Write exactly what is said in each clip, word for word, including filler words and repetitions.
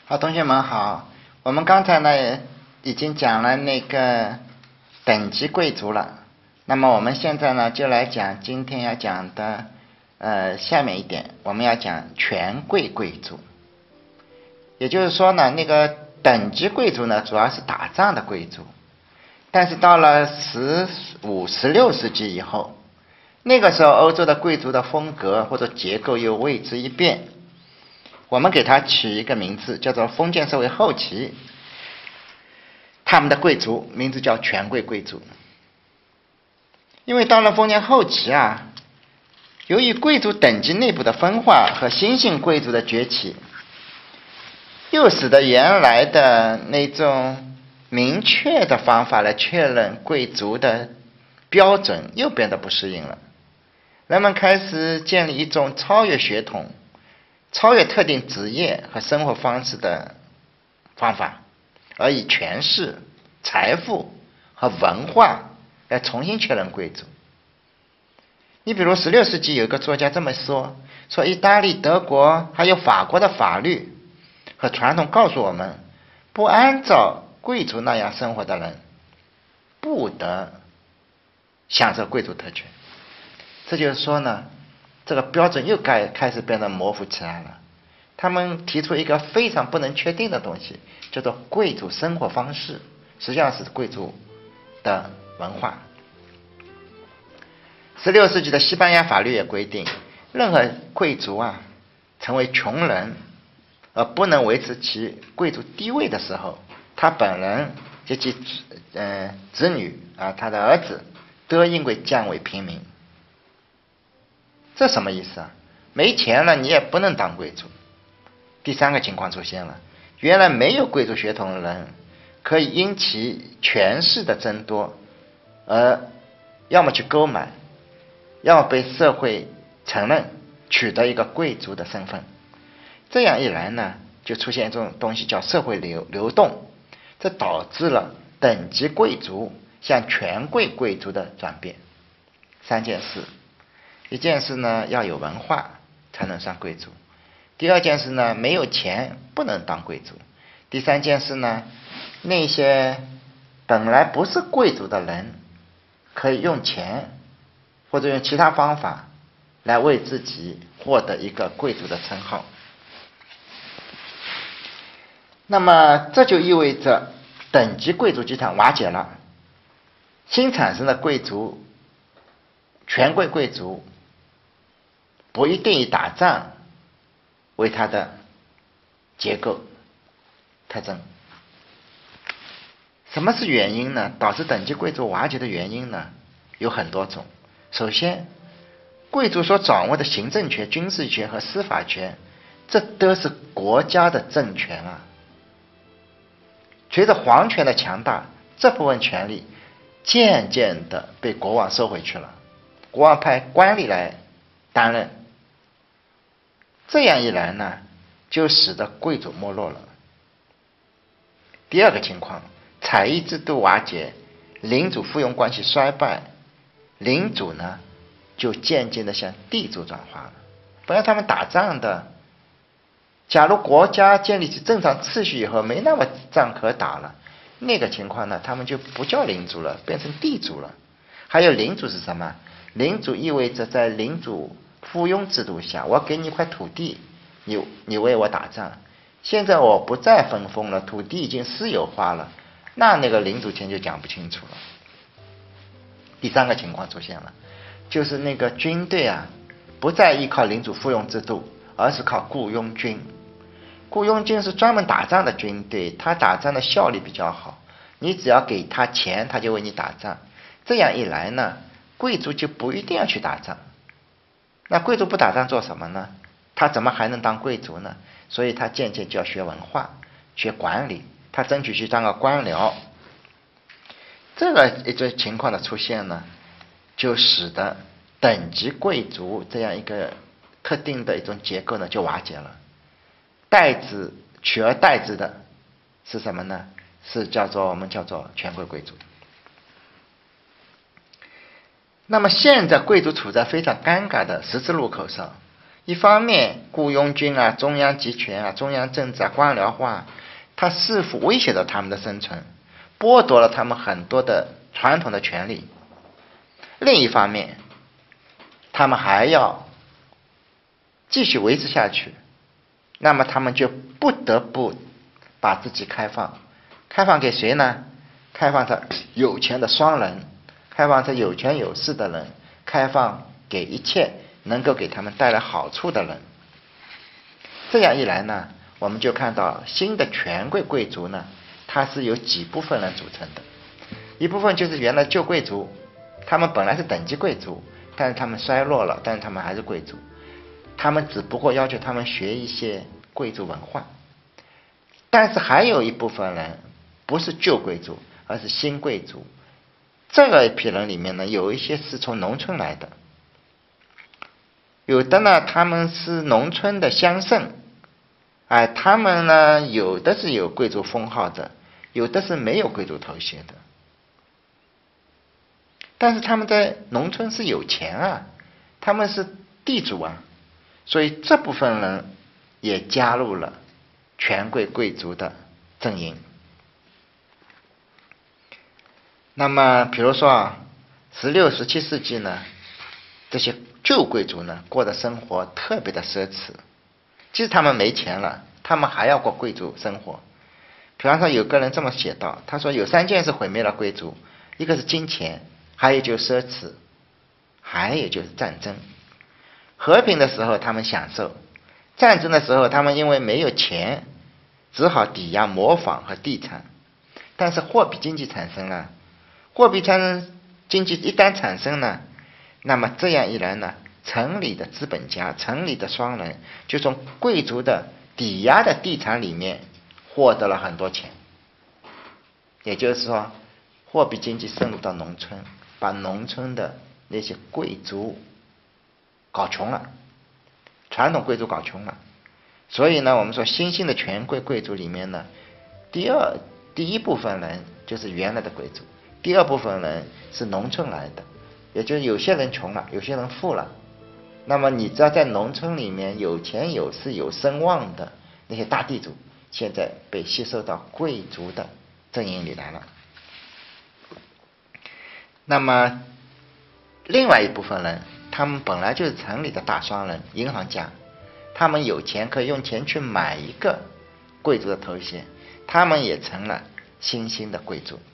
好，同学们好。我们刚才呢已经讲了那个等级贵族了，那么我们现在呢就来讲今天要讲的呃下面一点，我们要讲权贵贵族。也就是说呢，那个等级贵族呢主要是打仗的贵族，但是到了十五、十六世纪以后，那个时候欧洲的贵族的风格或者结构又为之一变。我们给它取一个名字，叫做封建社会后期，他们的贵族名字叫权贵贵族。因为到了封建后期啊，由于贵族等级内部的分化和新兴贵族的崛起，又使得原来的那种明确的方法来确认贵族的标准又变得不适应了。人们开始建立一种超越血统、超越特定职业和生活方式的方法，而以权势、财富和文化来重新确认贵族。你比如十六世纪有一个作家这么说，说意大利、德国还有法国的法律和传统告诉我们，不按照贵族那样生活的人不得享受贵族特权。这就是说呢，这个标准又开开始变得模糊起来了。他们提出一个非常不能确定的东西，叫做贵族生活方式，实际上是贵族的文化。十六世纪的西班牙法律也规定，任何贵族啊成为穷人而不能维持其贵族地位的时候，他本人及其呃子女啊，他的儿子都应该降为平民。这什么意思啊？没钱了你也不能当贵族。第三个情况出现了，原来没有贵族血统的人可以因其权势的增多而要么去购买，要么被社会承认，取得一个贵族的身份。这样一来呢，就出现一种东西叫社会流流动，这导致了等级贵族向权贵贵族的转变。三件事，一件事呢要有文化才能算贵族，第二件事呢没有钱不能当贵族，第三件事呢那些本来不是贵族的人可以用钱或者用其他方法来为自己获得一个贵族的称号。那么这就意味着等级贵族集团瓦解了，新产生的贵族权贵贵族不一定以打仗为它的结构特征。什么是原因呢？导致等级贵族瓦解的原因呢有很多种。首先，贵族所掌握的行政权、军事权和司法权，这都是国家的政权啊。随着皇权的强大，这部分权力渐渐的被国王收回去了，国王派官吏来担任。这样一来呢，就使得贵族没落了。第二个情况，采邑制度瓦解，领主附庸关系衰败，领主呢就渐渐的向地主转化了。本来他们打仗的，假如国家建立起正常秩序以后没那么仗可打了，那个情况呢，他们就不叫领主了，变成地主了。还有领主是什么？领主意味着在领主附庸制度下，我给你一块土地，你你为我打仗。现在我不再分封了，土地已经私有化了，那那个领主权就讲不清楚了。第三个情况出现了，就是那个军队啊，不再依靠领主附庸制度，而是靠雇佣军。雇佣军是专门打仗的军队，他打仗的效率比较好，你只要给他钱，他就为你打仗。这样一来呢，贵族就不一定要去打仗。那贵族不打仗做什么呢？他怎么还能当贵族呢？所以他渐渐就要学文化、学管理，他争取去当个官僚。这个一种情况的出现呢，就使得等级贵族这样一个特定的一种结构呢就瓦解了。代之取而代之的是什么呢？是叫做我们叫做权贵贵族。那么现在贵族处在非常尴尬的十字路口上， 一方面雇佣军啊、中央集权啊、中央政治啊、官僚化，它似乎威胁到他们的生存，剥夺了他们很多的传统的权利。另一方面，他们还要继续维持下去，那么他们就不得不把自己开放。开放给谁呢？开放给有钱的商人，开放给有权有势的人，开放给一切能够给他们带来好处的人。这样一来呢，我们就看到新的权贵贵族呢，它是由几部分人组成的。一部分就是原来旧贵族，他们本来是等级贵族，但是他们衰落了，但是他们还是贵族。他们只不过要求他们学一些贵族文化。但是还有一部分人不是旧贵族，而是新贵族。这个一批人里面呢，有一些是从农村来的，有的呢他们是农村的乡绅，哎，他们呢有的是有贵族封号的，有的是没有贵族头衔的。但是他们在农村是有钱啊，他们是地主啊，所以这部分人也加入了权贵贵族的阵营。那么比如说啊，十六、十七世纪呢，这些旧贵族呢过的生活特别的奢侈，即使他们没钱了，他们还要过贵族生活。比方说有个人这么写道，他说有三件事毁灭了贵族，一个是金钱，还有就是奢侈，还有就是战争。和平的时候他们享受，战争的时候他们因为没有钱，只好抵押模仿和地产。但是货币经济产生了，货币产生经济一旦产生呢，那么这样一来呢，城里的资本家、城里的商人就从贵族的抵押的地产里面获得了很多钱。也就是说，货币经济深入到农村，把农村的那些贵族搞穷了，传统贵族搞穷了。所以呢，我们说新兴的权贵贵族里面呢，第二第一部分人就是原来的贵族，第二部分人是农村来的，也就是有些人穷了，有些人富了。那么你知道，在农村里面有钱有势有声望的那些大地主，现在被吸收到贵族的阵营里来了。那么另外一部分人，他们本来就是城里的大商人、银行家，他们有钱可以用钱去买一个贵族的头衔，他们也成了新兴的贵族。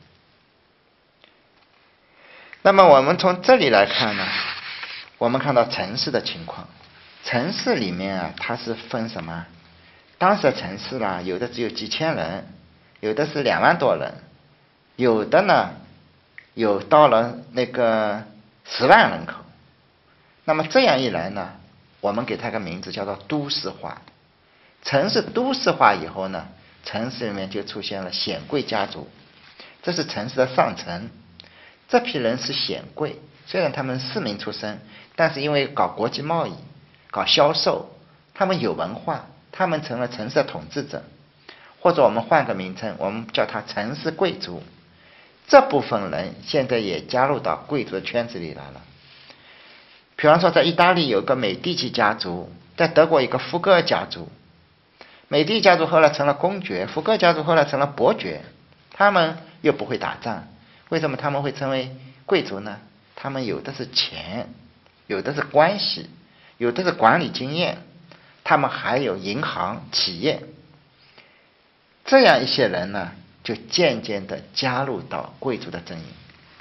那么我们从这里来看呢，我们看到城市的情况。城市里面啊，它是分什么？当时的城市啦，有的只有几千人，有的是两万多人，有的呢有到了那个十万人口。那么这样一来呢，我们给它个名字叫做都市化。城市都市化以后呢，城市里面就出现了显贵家族，这是城市的上层。这批人是显贵，虽然他们市民出身，但是因为搞国际贸易、搞销售，他们有文化，他们成了城市的统治者。或者我们换个名称，我们叫他城市贵族。这部分人现在也加入到贵族的圈子里来了。比方说在意大利有个美第奇家族，在德国有个福格尔家族。美第奇家族后来成了公爵，福格尔家族后来成了伯爵。他们又不会打仗，为什么他们会成为贵族呢？他们有的是钱，有的是关系，有的是管理经验，他们还有银行、企业。这样一些人呢，就渐渐地加入到贵族的阵营。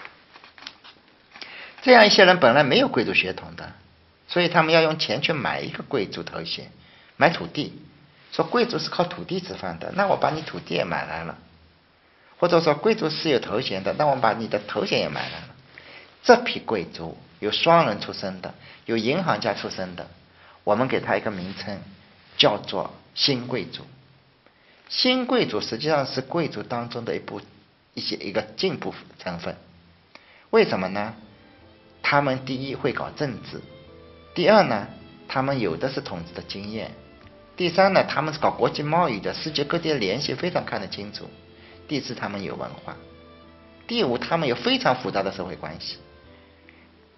这样一些人本来没有贵族血统的，所以他们要用钱去买一个贵族头衔，买土地。说贵族是靠土地吃饭的，那我把你土地也买来了。或者说贵族是有头衔的，那我们把你的头衔也买来了。这批贵族有商人出身的，有银行家出身的，我们给他一个名称，叫做新贵族。新贵族实际上是贵族当中的一部一些一个进步成分。为什么呢？他们第一会搞政治，第二呢，他们有的是统治的经验，第三呢，他们是搞国际贸易的，世界各地的联系非常看得清楚，第四他们有文化，第五他们有非常复杂的社会关系。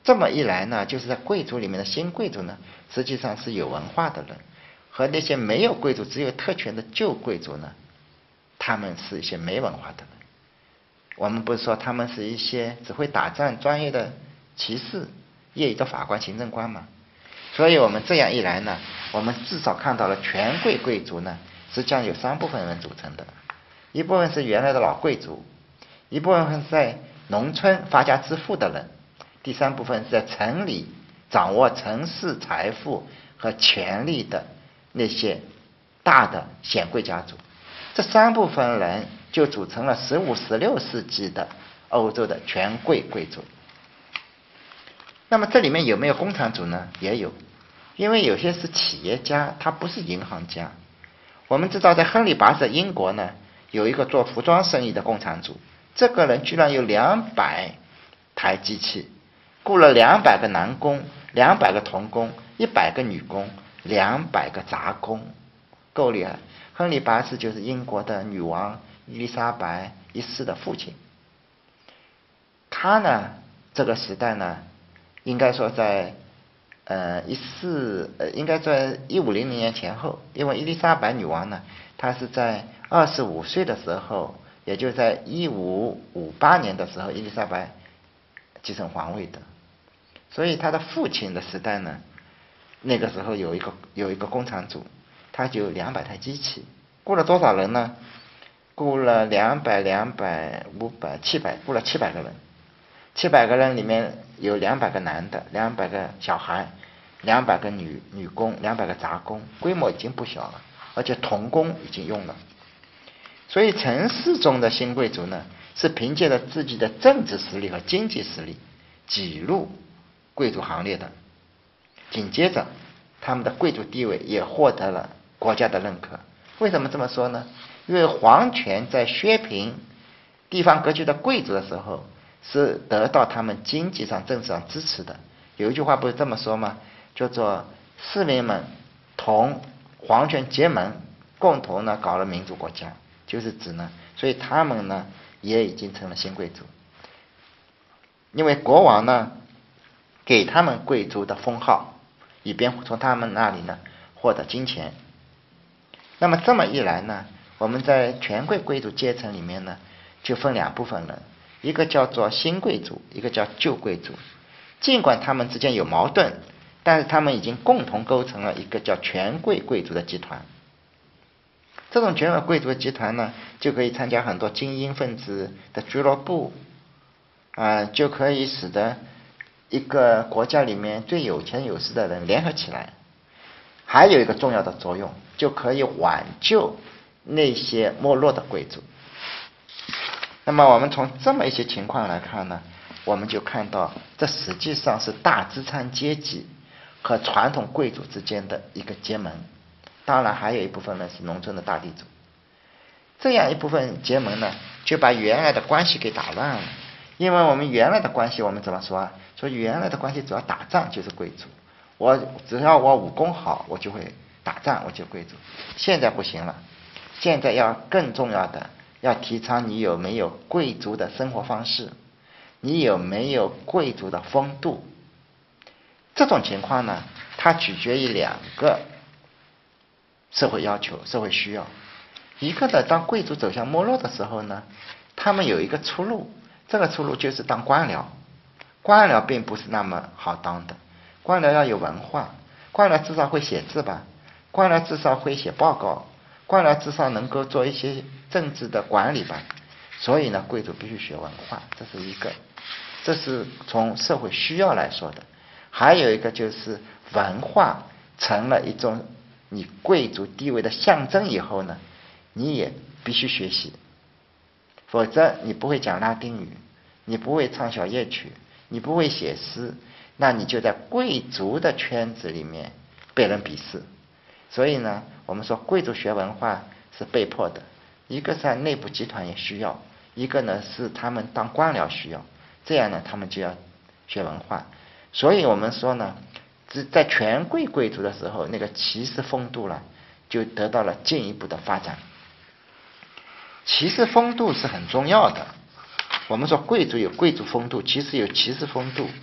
这么一来呢，就是在贵族里面的新贵族呢，实际上是有文化的人，和那些没有贵族只有特权的旧贵族呢，他们是一些没文化的人。我们不是说他们是一些只会打仗专业的骑士、业余的法官、行政官吗？所以我们这样一来呢，我们至少看到了权贵贵族呢，实际上有三部分人组成的，一部分是原来的老贵族，一部分是在农村发家致富的人，第三部分是在城里掌握城市财富和权力的那些大的显贵家族。这三部分人就组成了十五、十六世纪的欧洲的权贵贵族。那么这里面有没有工厂主呢？也有，因为有些是企业家，他不是银行家。我们知道在亨利八世英国呢，有一个做服装生意的工厂主，这个人居然有两百台机器，雇了两百个男工、两百个童工、一百个女工、两百个杂工，够厉害。亨利八世就是英国的女王伊丽莎白一世的父亲。他呢，这个时代呢，应该说在呃一四呃应该在一五零零年前后，因为伊丽莎白女王呢，她是在二十五岁的时候，也就在一五五八年的时候，伊丽莎白继承皇位的，所以她的父亲的时代呢，那个时候有一个有一个工厂主，他就有两百台机器，雇了多少人呢？雇了两百、两百、五百、七百，雇了七百个人。七百个人里面有两百个男的，两百个小孩，两百个女女工，两百个杂工，规模已经不小了，而且童工已经用了。所以城市中的新贵族呢，是凭借着自己的政治实力和经济实力挤入贵族行列的。紧接着，他们的贵族地位也获得了国家的认可。为什么这么说呢？因为皇权在削平地方割据的贵族的时候，是得到他们经济上、政治上支持的。有一句话不是这么说吗？叫做市民们同皇权结盟，共同呢搞了民主国家，就是指呢，所以他们呢也已经成了新贵族，因为国王呢给他们贵族的封号，以便从他们那里呢获得金钱。那么这么一来呢，我们在权贵贵族阶层里面呢，就分两部分人，一个叫做新贵族，一个叫旧贵族。尽管他们之间有矛盾，但是他们已经共同构成了一个叫权贵贵族的集团。这种权贵贵族的集团呢，就可以参加很多精英分子的俱乐部，啊、呃，就可以使得一个国家里面最有钱有势的人联合起来。还有一个重要的作用，就可以挽救那些没落的贵族。那么我们从这么一些情况来看呢，我们就看到这实际上是大资产阶级和传统贵族之间的一个结盟。当然还有一部分呢是农村的大地主。这样一部分结盟呢，就把原来的关系给打乱了。因为我们原来的关系，我们怎么说啊？说原来的关系主要打仗就是贵族，我只要我武功好，我就会打仗，我就贵族。现在不行了，现在要更重要的，要提倡你有没有贵族的生活方式，你有没有贵族的风度。这种情况呢，它取决于两个社会要求、社会需要。一个呢，当贵族走向没落的时候呢，他们有一个出路，这个出路就是当官僚。官僚并不是那么好当的，官僚要有文化，官僚至少会写字吧，官僚至少会写报告，官僚至少能够做一些政治的管理吧。所以呢，贵族必须学文化，这是一个，这是从社会需要来说的。还有一个就是文化成了一种你贵族地位的象征以后呢，你也必须学习，否则你不会讲拉丁语，你不会唱小夜曲，你不会写诗，那你就在贵族的圈子里面被人鄙视。所以呢，我们说贵族学文化是被迫的，一个是内部集团也需要，一个呢是他们当官僚需要，这样呢他们就要学文化。所以我们说呢，在权贵贵族的时候，那个骑士风度呢就得到了进一步的发展。骑士风度是很重要的。我们说贵族有贵族风度，骑士有骑士风度。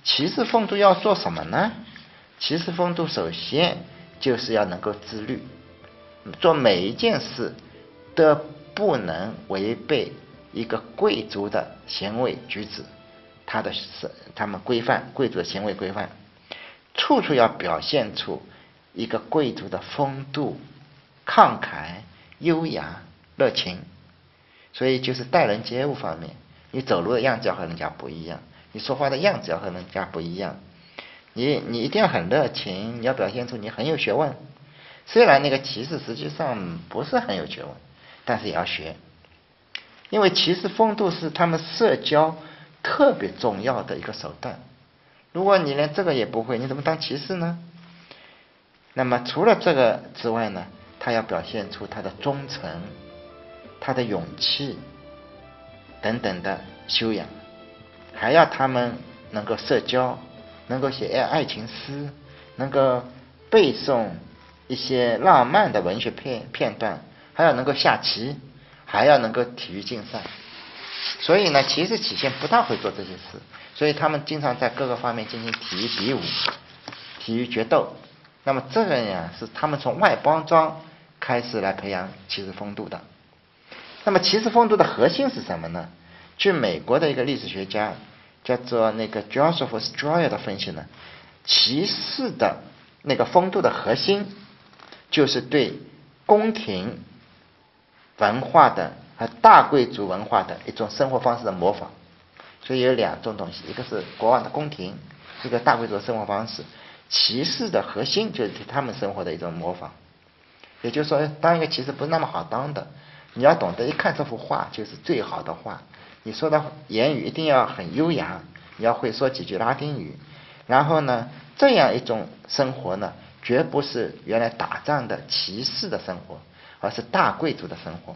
骑士风度要做什么呢？骑士风度首先就是要能够自律，做每一件事都不能违背一个贵族的行为举止，他的是他们规范贵族的行为规范，处处要表现出一个贵族的风度、慷慨、优雅、热情。所以就是待人接物方面，你走路的样子要和人家不一样，你说话的样子要和人家不一样，你你一定要很热情，你要表现出你很有学问。虽然那个骑士实际上不是很有学问，但是也要学，因为骑士风度是他们社交特别重要的一个手段。如果你连这个也不会，你怎么当骑士呢？那么除了这个之外呢，他要表现出他的忠诚、他的勇气等等的修养，还要他们能够社交，能够写爱情诗，能够背诵一些浪漫的文学片片段，还要能够下棋，还要能够体育竞赛。所以呢，骑士起先不大会做这些事，所以他们经常在各个方面进行体育比武、体育决斗。那么这个呀，是他们从外包装开始来培养骑士风度的。那么骑士风度的核心是什么呢？据美国的一个历史学家叫做那个 Joseph Stroyer 的分析呢，骑士的那个风度的核心就是对宫廷文化的和大贵族文化的一种生活方式的模仿。所以有两种东西，一个是国王的宫廷，一个大贵族的生活方式。骑士的核心就是对他们生活的一种模仿。也就是说，当一个骑士不是那么好当的，你要懂得一看这幅画就是最好的画，你说的言语一定要很优雅，你要会说几句拉丁语，然后呢，这样一种生活呢，绝不是原来打仗的骑士的生活，而是大贵族的生活。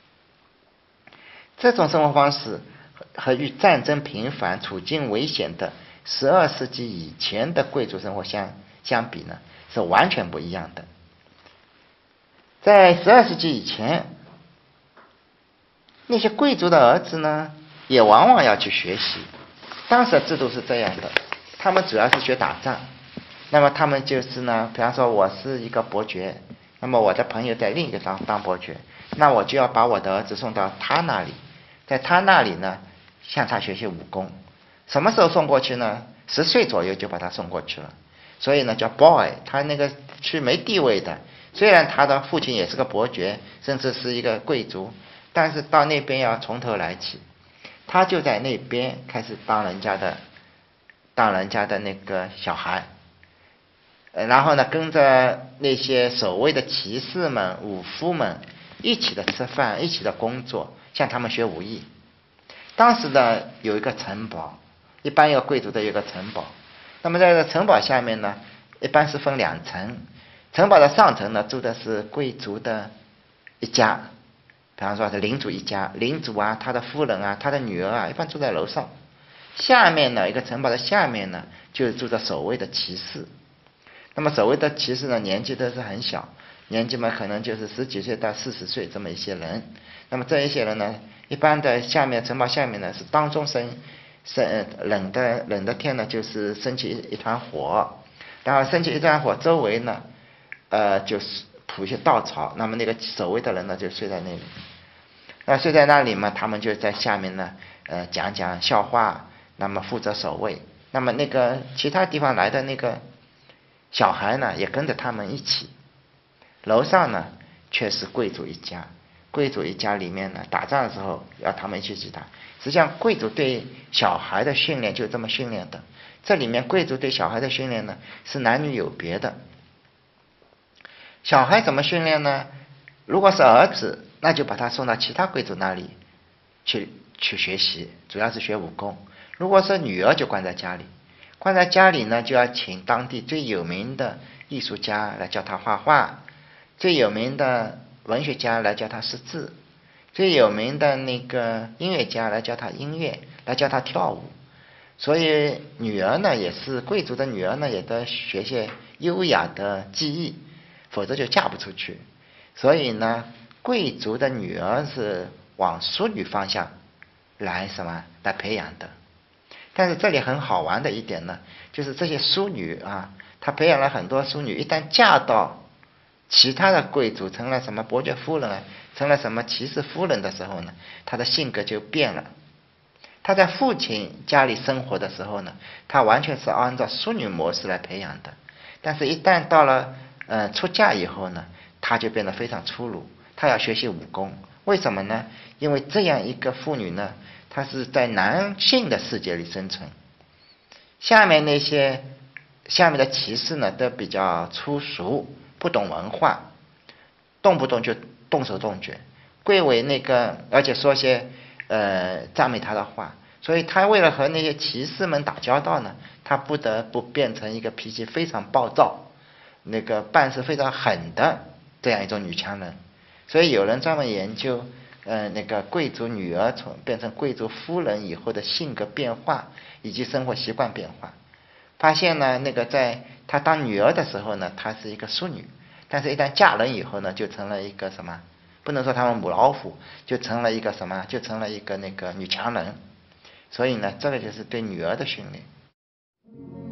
这种生活方式和与战争频繁、处境危险的十二世纪以前的贵族生活相相比呢，是完全不一样的。在十二世纪以前，那些贵族的儿子呢，也往往要去学习。当时的制度是这样的，他们主要是学打仗。那么他们就是呢，比方说我是一个伯爵，那么我的朋友在另一个当当伯爵，那我就要把我的儿子送到他那里，在他那里呢，向他学习武功。什么时候送过去呢？十岁左右就把他送过去了。所以呢，叫 boy， 他那个是没地位的。虽然他的父亲也是个伯爵，甚至是一个贵族，但是到那边要从头来起。他就在那边开始当人家的，当人家的那个小孩。然后呢，跟着那些所谓的骑士们、武夫们一起的吃饭，一起的工作，向他们学武艺。当时呢，有一个城堡，一般一个贵族的有一个城堡。那么在这个城堡下面呢，一般是分两层。城堡的上层呢，住的是贵族的一家，比方说是领主一家，领主啊，他的夫人啊，他的女儿啊，一般住在楼上。下面呢，一个城堡的下面呢，就住着所谓的骑士。那么所谓的骑士呢，年纪都是很小，年纪嘛可能就是十几岁到四十岁这么一些人。那么这一些人呢，一般的下面城堡下面呢是当中生生冷的冷的天呢，就是升起一一团火，然后升起一团火，周围呢，呃就是铺一些稻草，那么那个守卫的人呢就睡在那里。那睡在那里嘛，他们就在下面呢，呃讲讲笑话，那么负责守卫。那么那个其他地方来的那个小孩呢，也跟着他们一起。楼上呢，却是贵族一家。贵族一家里面呢，打仗的时候要他们一起去打。实际上，贵族对小孩的训练就这么训练的。这里面贵族对小孩的训练呢，是男女有别的。小孩怎么训练呢？如果是儿子，那就把他送到其他贵族那里去去学习，主要是学武功。如果是女儿，就关在家里。关在家里呢，就要请当地最有名的艺术家来教他画画，最有名的文学家来教他识字，最有名的那个音乐家来教他音乐，来教他跳舞。所以女儿呢，也是贵族的女儿呢，也得学些优雅的技艺，否则就嫁不出去。所以呢，贵族的女儿是往淑女方向来什么来培养的。 但是这里很好玩的一点呢，就是这些淑女啊，她培养了很多淑女，一旦嫁到其他的贵族，成了什么伯爵夫人啊，成了什么骑士夫人的时候呢，她的性格就变了。她在父亲家里生活的时候呢，她完全是按照淑女模式来培养的，但是一旦到了呃出嫁以后呢，她就变得非常粗鲁，她要学习武功。为什么呢？因为这样一个妇女呢，她是在男性的世界里生存，下面那些下面的骑士呢都比较粗俗，不懂文化，动不动就动手动脚，贵为那个，而且说些呃赞美他的话，所以他为了和那些骑士们打交道呢，他不得不变成一个脾气非常暴躁，那个办事非常狠的这样一种女强人。所以有人专门研究呃那个贵族女儿从变成贵族夫人以后的性格变化以及生活习惯变化，发现呢，那个在她当女儿的时候呢，她是一个淑女，但是一旦嫁人以后呢，就成了一个什么？不能说她们母老虎，就成了一个什么？就成了一个那个女强人。所以呢，这个就是对女儿的训练。